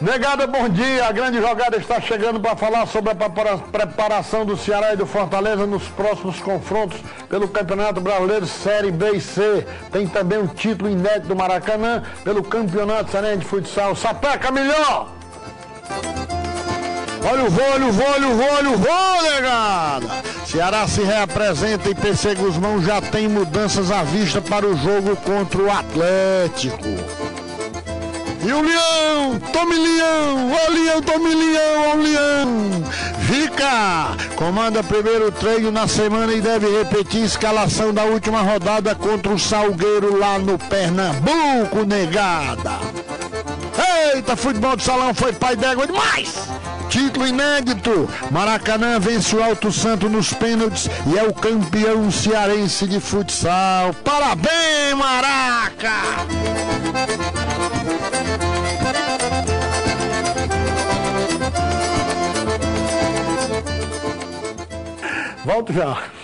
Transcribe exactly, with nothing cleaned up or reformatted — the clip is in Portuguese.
Negada, bom dia. A grande jogada está chegando para falar sobre a preparação do Ceará e do Fortaleza nos próximos confrontos pelo Campeonato Brasileiro Série B e C. Tem também um título inédito do Maracanã pelo Campeonato Cearense de Futsal. Sapeca melhor! Olha o voo, olha o voo, olha o voo, olha o voo, negada! Ceará se reapresenta e P C Guzmão já tem mudanças à vista para o jogo contra o Atlético. E o Leão, tome Leão, ó Leão, tome Leão, ó Leão. Vica comanda primeiro treino na semana e deve repetir a escalação da última rodada contra o Salgueiro lá no Pernambuco, negada. Eita, futebol de salão foi pai d'égua demais. Título inédito, Maracanã vence o Alto Santo nos pênaltis e é o campeão cearense de futsal. Parabéns, Maraca! Volto já.